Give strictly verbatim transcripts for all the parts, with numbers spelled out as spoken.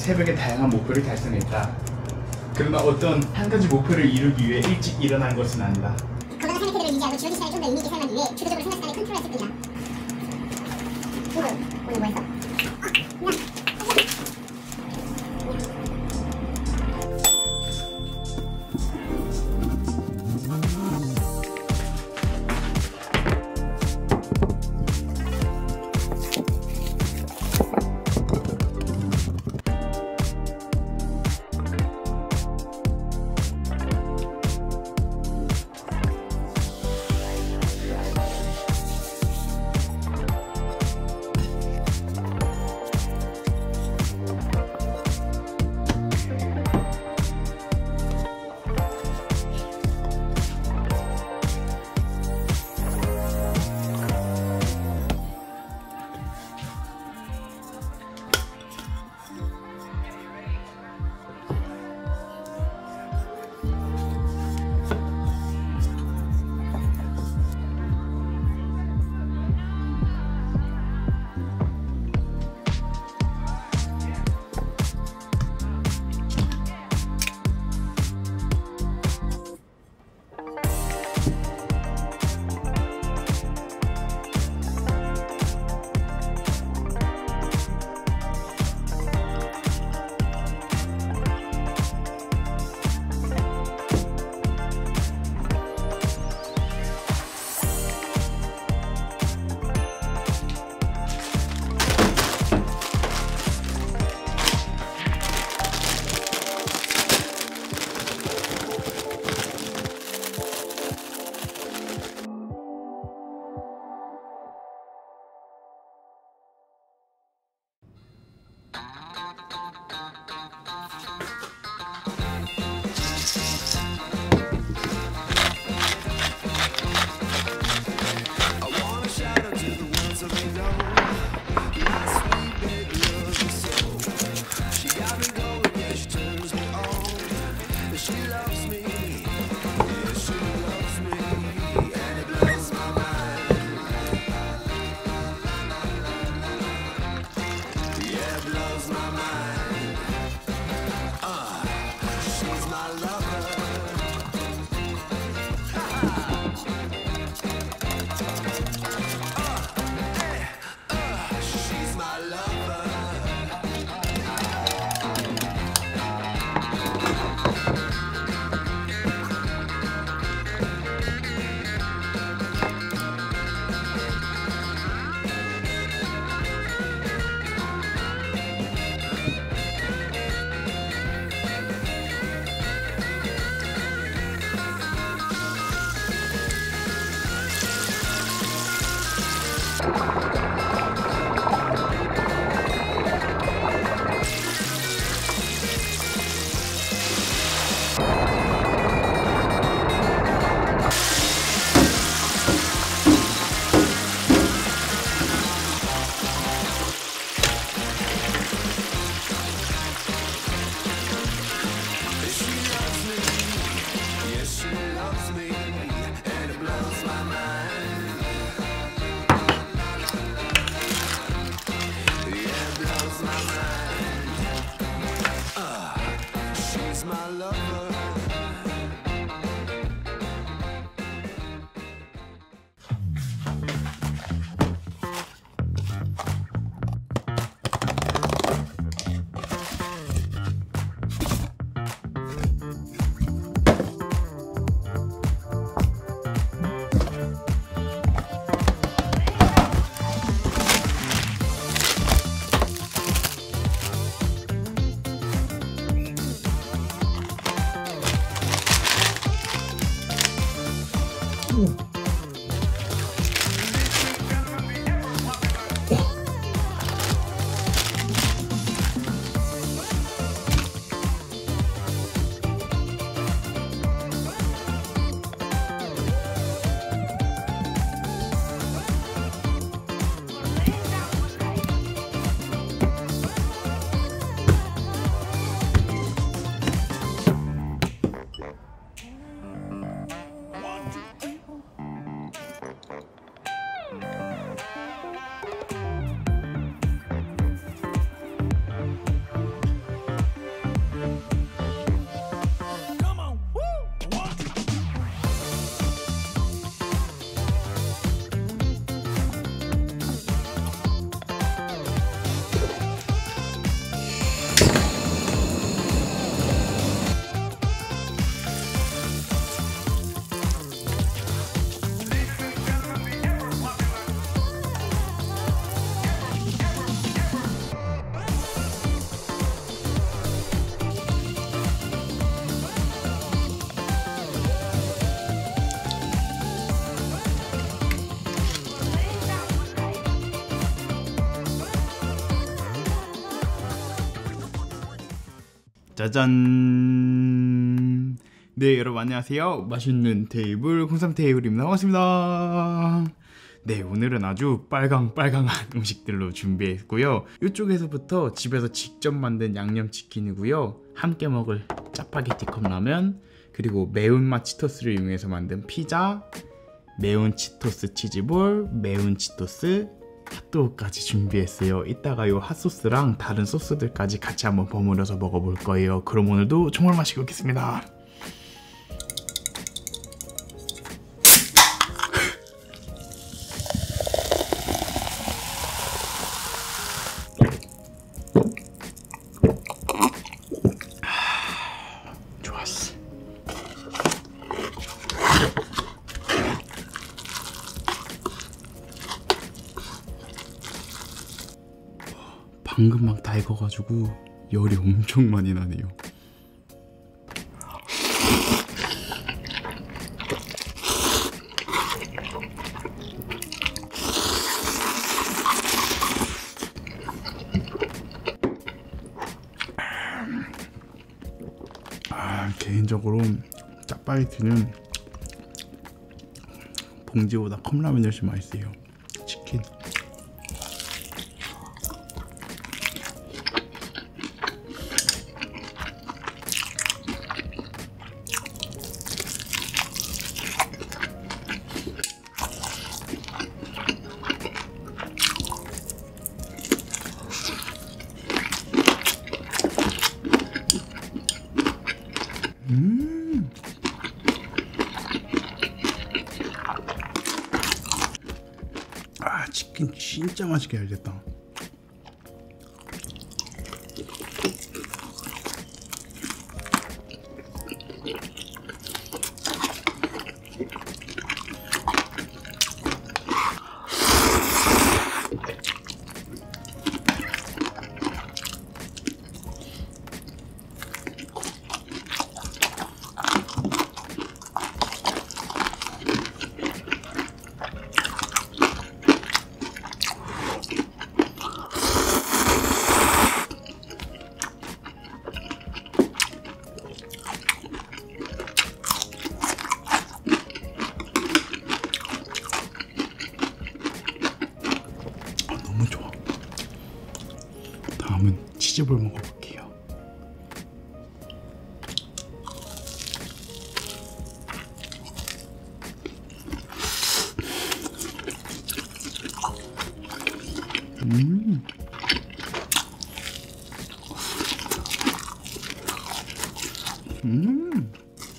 새벽에 다양한 목표를 달성했다. 그러나 어떤 한 가지 목표를 이루기 위해 일찍 일어난 것은 아니다. 건강한 삶의 태도를 유지하고 주어진 시간을 좀 더 의미 있게 살기 위해 주도적으로 생활 습관을 컨트롤했을 뿐이다. 친구, 오늘 뭐 했어? 어, 그냥 짜잔. 네, 여러분 안녕하세요. 맛있는 테이블 홍삼 테이블입니다. 반갑습니다. 네, 오늘은 아주 빨강빨강한 음식들로 준비했고요. 이쪽에서부터 집에서 직접 만든 양념치킨이고요, 함께 먹을 짜파게티 컵라면, 그리고 매운맛 치토스를 이용해서 만든 피자, 매운 치토스 치즈볼, 매운 치토스 핫도그까지 준비했어요. 이따가 이 핫소스랑 다른 소스들까지 같이 한번 버무려서 먹어볼 거예요. 그럼 오늘도 정말 맛있게 먹겠습니다. 좋았어. 방금 막 다 익어가지고 열이 엄청 많이 나네요. 아, 개인적으로 짜파게티는 봉지보다 컵라면이 훨씬 맛있어요. 치킨. 음. 아, 치킨 진짜 맛있게 잘 됐다. 너무 좋아. 다음은 치즈볼 먹어볼게요. 음. 음.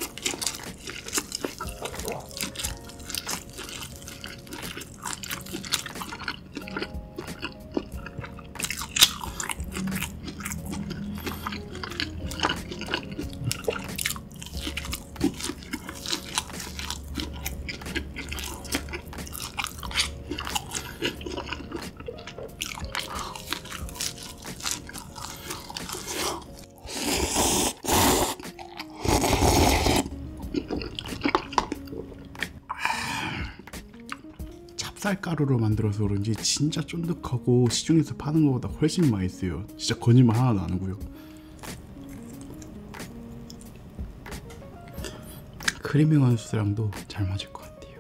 찹쌀가루로 만들어서 그런지 진짜 쫀득하고 시중에서 파는 것보다 훨씬 맛있어요. 진짜 거짓말 하나도 안 하고요. 크리미한 소스랑도 잘 맞을 것 같아요.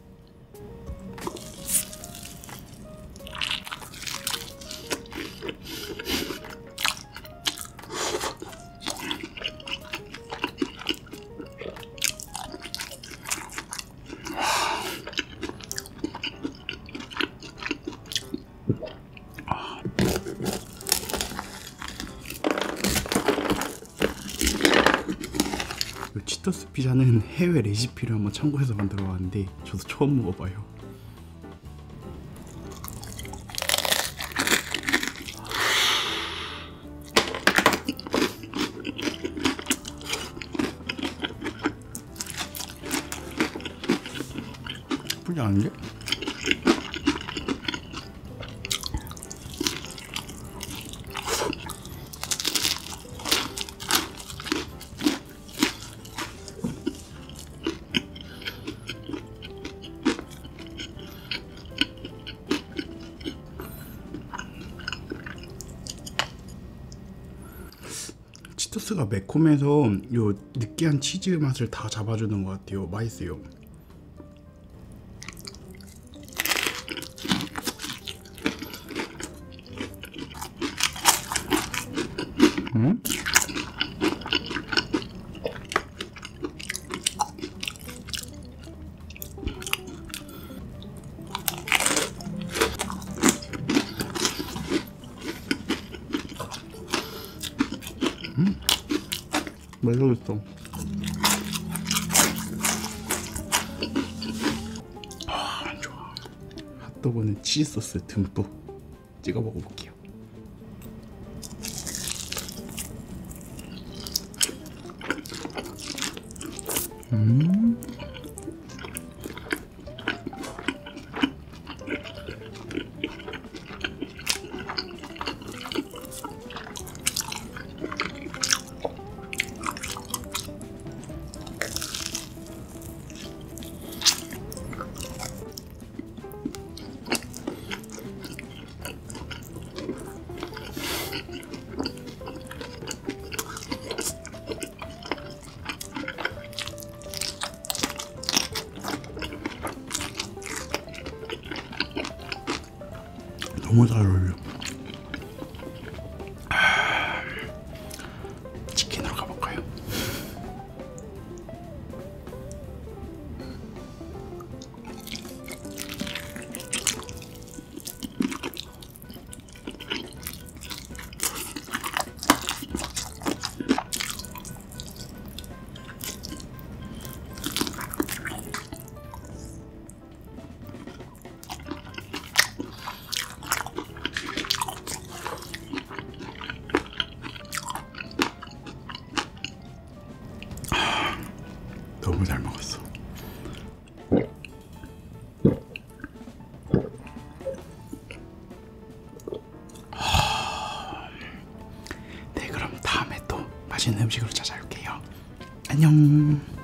치토스 피자는 해외 레시피를 한번 참고해서 만들어 봤는데 저도 처음 먹어봐요. 나쁘지 않은데? 소스가 매콤해서 요 느끼한 치즈 맛을 다 잡아주는 것 같아요. 맛있어요. 음? 음, 맛있어. 아, 좋아. 핫도그는 치즈 소스 듬뿍 찍어 먹어볼게요. 음. 너무 잘 어울려. 아, 치킨으로 가볼까요? 너무 잘 먹었어. 네, 그럼 다음에 또 맛있는 음식으로 찾아올게요. 안녕.